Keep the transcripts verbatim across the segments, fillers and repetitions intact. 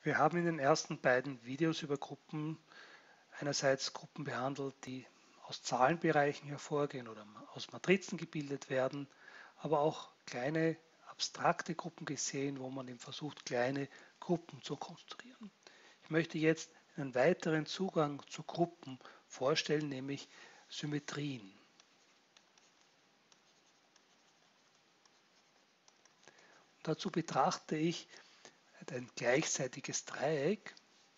Wir haben in den ersten beiden Videos über Gruppen einerseits Gruppen behandelt, die aus Zahlenbereichen hervorgehen oder aus Matrizen gebildet werden, aber auch kleine abstrakte Gruppen gesehen, wo man eben versucht, kleine Gruppen zu konstruieren. Ich möchte jetzt einen weiteren Zugang zu Gruppen vorstellen, nämlich Symmetrien. Dazu betrachte ich ein gleichseitiges Dreieck.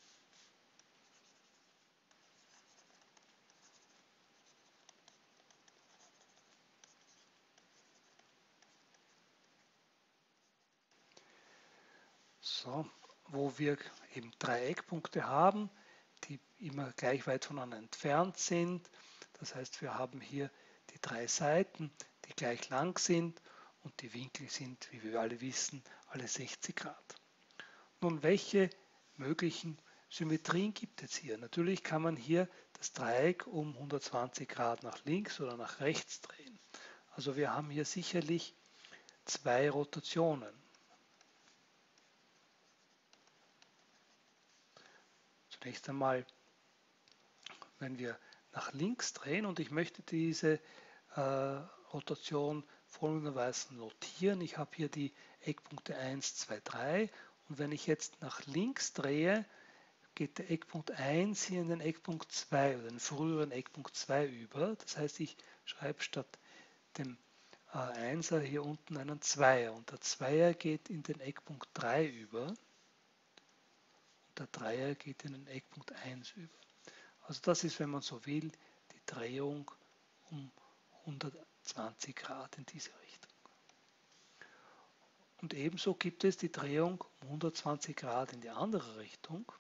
So, wo wir eben drei Eckpunkte haben, die immer gleich weit voneinander entfernt sind. Das heißt, wir haben hier die drei Seiten, die gleich lang sind und die Winkel sind, wie wir alle wissen, alle sechzig Grad. Nun, welche möglichen Symmetrien gibt es hier? Natürlich kann man hier das Dreieck um hundertzwanzig Grad nach links oder nach rechts drehen. Also wir haben hier sicherlich zwei Rotationen. Zunächst einmal, wenn wir nach links drehen und ich möchte diese äh, Rotation folgenderweise notieren. Ich habe hier die Eckpunkte eins, zwei, drei und wenn ich jetzt nach links drehe, geht der Eckpunkt eins hier in den Eckpunkt zwei oder den früheren Eckpunkt zwei über. Das heißt, ich schreibe statt dem äh, Einser hier unten einen Zweier und der Zweier geht in den Eckpunkt drei über. Der Dreier geht in den Eckpunkt eins über. Also das ist, wenn man so will, die Drehung um hundertzwanzig Grad in diese Richtung. Und ebenso gibt es die Drehung um hundertzwanzig Grad in die andere Richtung.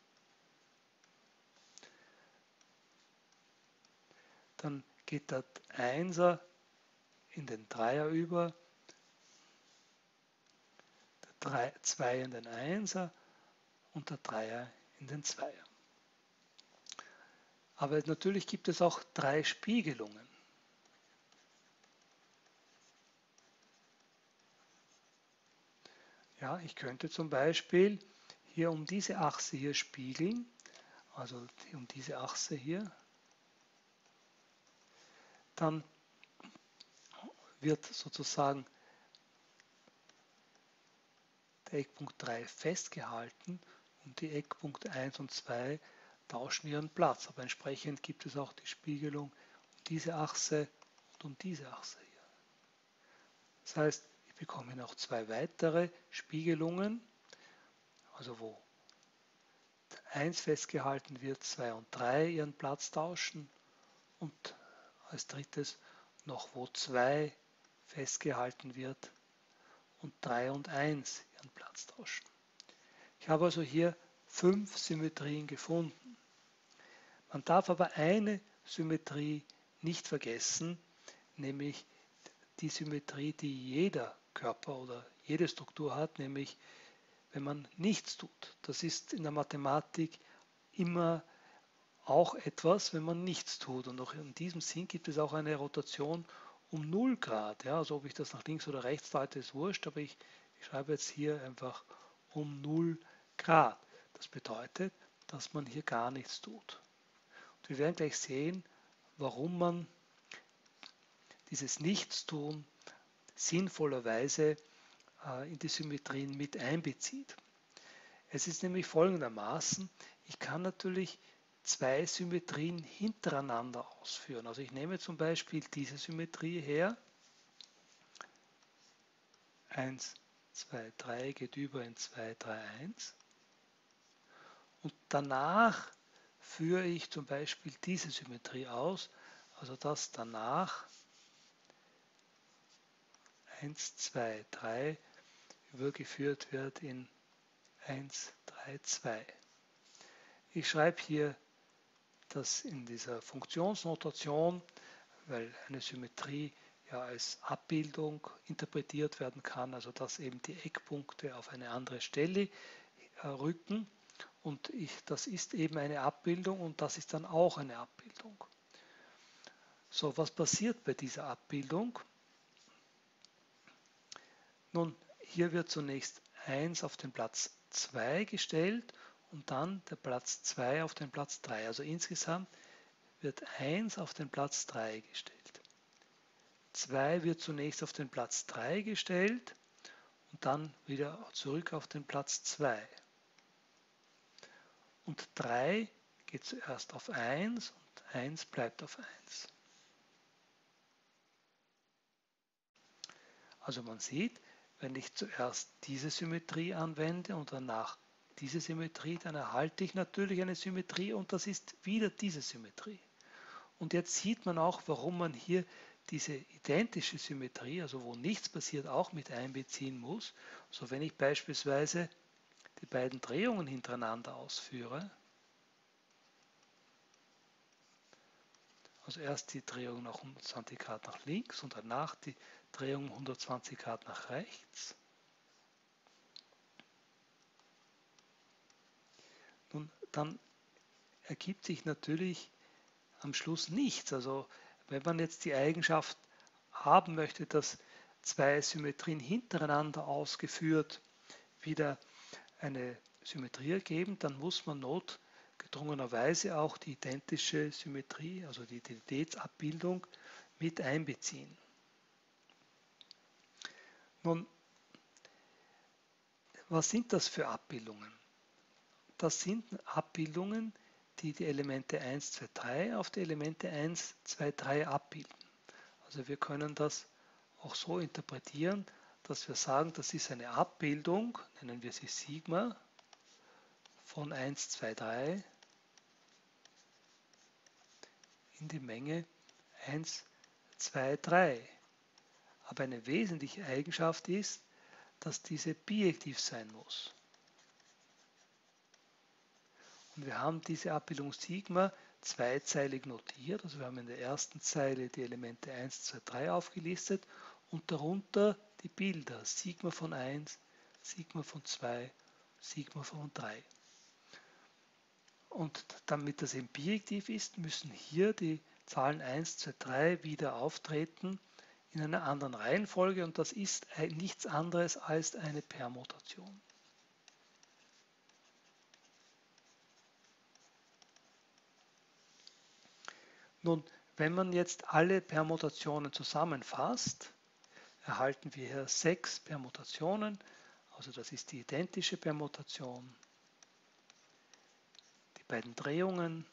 Dann geht der Einser in den Dreier über, der Zweier in den Einser und der Dreier in den Zweier. Aber natürlich gibt es auch drei Spiegelungen. Ja, ich könnte zum Beispiel hier um diese Achse hier spiegeln, also um diese Achse hier. Dann wird sozusagen der Eckpunkt drei festgehalten und die Eckpunkte eins und zwei tauschen ihren Platz. Aber entsprechend gibt es auch die Spiegelung um diese Achse und um diese Achse hier. Das heißt, ich bekomme noch zwei weitere Spiegelungen, also wo eins festgehalten wird, zwei und drei ihren Platz tauschen und als drittes noch wo zwei festgehalten wird und drei und eins ihren Platz tauschen. Ich habe also hier fünf Symmetrien gefunden. Man darf aber eine Symmetrie nicht vergessen, nämlich die Symmetrie, die jeder Körper oder jede Struktur hat, nämlich wenn man nichts tut. Das ist in der Mathematik immer auch etwas, wenn man nichts tut. Und auch in diesem Sinn gibt es auch eine Rotation um null Grad. Ja, also ob ich das nach links oder rechts deute, ist wurscht, aber ich, ich schreibe jetzt hier einfach um null Grad. Das bedeutet, dass man hier gar nichts tut. Und wir werden gleich sehen, warum man dieses Nichtstun sinnvollerweise äh, in die Symmetrien mit einbezieht. Es ist nämlich folgendermaßen, ich kann natürlich zwei Symmetrien hintereinander ausführen. Also ich nehme zum Beispiel diese Symmetrie her. eins, zwei, drei geht über in zwei, drei, eins. Und danach führe ich zum Beispiel diese Symmetrie aus, also dass danach eins, zwei, drei übergeführt wird in eins, drei, zwei. Ich schreibe hier das in dieser Funktionsnotation, weil eine Symmetrie ja als Abbildung interpretiert werden kann, also dass eben die Eckpunkte auf eine andere Stelle rücken und ich, das ist eben eine Abbildung und das ist dann auch eine Abbildung. So, was passiert bei dieser Abbildung? Nun, hier wird zunächst eins auf den Platz zwei gestellt und dann der Platz zwei auf den Platz drei. Also insgesamt wird eins auf den Platz drei gestellt. zwei wird zunächst auf den Platz drei gestellt und dann wieder zurück auf den Platz zwei. Und drei geht zuerst auf eins und eins bleibt auf eins. Also man sieht, wenn ich zuerst diese Symmetrie anwende und danach diese Symmetrie, dann erhalte ich natürlich eine Symmetrie und das ist wieder diese Symmetrie. Und jetzt sieht man auch, warum man hier diese identische Symmetrie, also wo nichts passiert, auch mit einbeziehen muss. So wenn ich beispielsweise die beiden Drehungen hintereinander ausführe, also erst die Drehung nach hundertzwanzig Grad nach links und danach die Drehung hundertzwanzig Grad nach rechts. Nun, dann ergibt sich natürlich am Schluss nichts. Also wenn man jetzt die Eigenschaft haben möchte, dass zwei Symmetrien hintereinander ausgeführt wieder eine Symmetrie ergeben, dann muss man notgedrungenerweise auch die identische Symmetrie, also die Identitätsabbildung mit einbeziehen. Nun, was sind das für Abbildungen? Das sind Abbildungen, die die Elemente eins, zwei, drei auf die Elemente eins, zwei, drei abbilden. Also wir können das auch so interpretieren, dass wir sagen, das ist eine Abbildung, nennen wir sie Sigma, von eins, zwei, drei in die Menge eins, zwei, drei. Aber eine wesentliche Eigenschaft ist, dass diese bijektiv sein muss. Und wir haben diese Abbildung Sigma zweizeilig notiert, also wir haben in der ersten Zeile die Elemente eins, zwei, drei aufgelistet und darunter die Bilder Sigma von eins, Sigma von zwei, Sigma von drei. Und damit das eben bijektiv ist, müssen hier die Zahlen eins, zwei, drei wieder auftreten in einer anderen Reihenfolge und das ist nichts anderes als eine Permutation. Nun, wenn man jetzt alle Permutationen zusammenfasst, erhalten wir hier sechs Permutationen, also das ist die identische Permutation, die beiden Drehungen,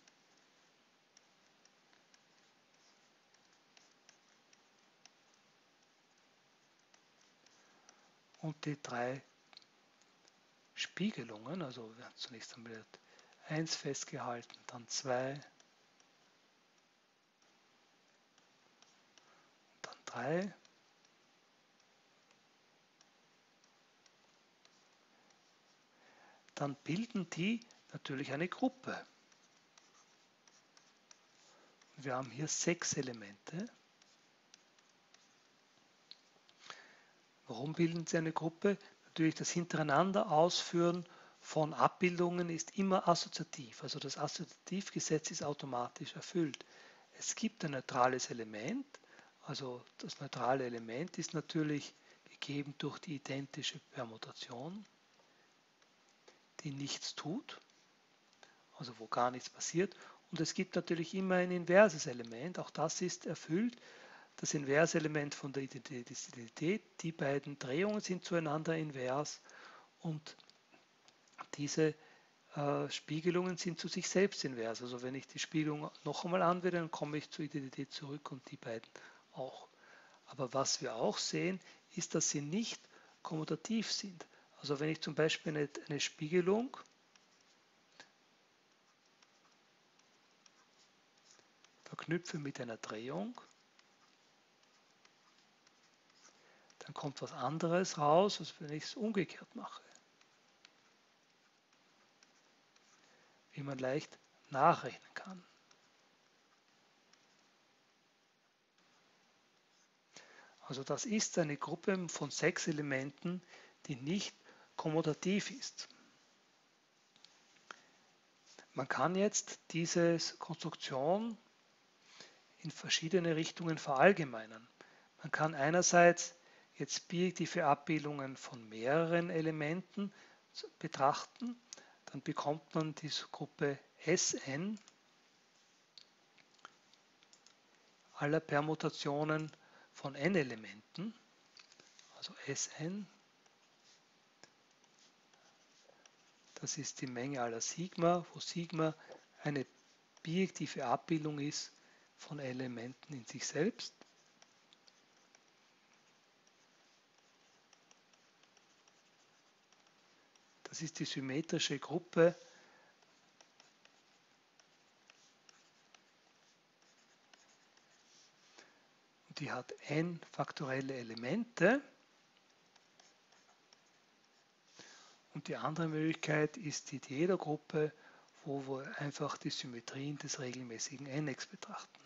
und die drei Spiegelungen, also wir haben zunächst einmal eins festgehalten, dann zwei, dann drei, dann bilden die natürlich eine Gruppe. Wir haben hier sechs Elemente. Warum bilden sie eine Gruppe? Natürlich das Hintereinander ausführen von Abbildungen ist immer assoziativ. Also das Assoziativgesetz ist automatisch erfüllt. Es gibt ein neutrales Element. Also das neutrale Element ist natürlich gegeben durch die identische Permutation, die nichts tut, also wo gar nichts passiert. Und es gibt natürlich immer ein inverses Element, auch das ist erfüllt. Das inverse Element von der Identität, die beiden Drehungen sind zueinander invers und diese äh, Spiegelungen sind zu sich selbst invers. Also wenn ich die Spiegelung noch einmal anwende, dann komme ich zur Identität zurück und die beiden auch. Aber was wir auch sehen, ist, dass sie nicht kommutativ sind. Also wenn ich zum Beispiel eine, eine Spiegelung verknüpfe mit einer Drehung, dann kommt was anderes raus, als wenn ich es umgekehrt mache. Wie man leicht nachrechnen kann. Also das ist eine Gruppe von sechs Elementen, die nicht kommutativ ist. Man kann jetzt diese Konstruktion in verschiedene Richtungen verallgemeinern. Man kann einerseits jetzt bijektive Abbildungen von mehreren Elementen, betrachten, dann bekommt man die Gruppe Sn aller Permutationen von n Elementen, also Sn, das ist die Menge aller Sigma, wo Sigma eine bijektive Abbildung ist von Elementen in sich selbst. Das ist die symmetrische Gruppe und die hat n faktorielle Elemente. Und die andere Möglichkeit ist die Dieder-Gruppe, wo wir einfach die Symmetrien des regelmäßigen N-X betrachten.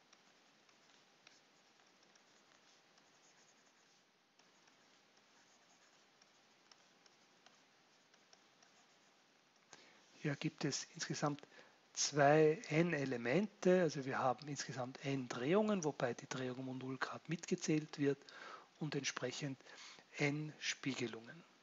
Hier gibt es insgesamt zwei n-Elemente, also wir haben insgesamt n Drehungen, wobei die Drehung um null Grad mitgezählt wird und entsprechend n Spiegelungen.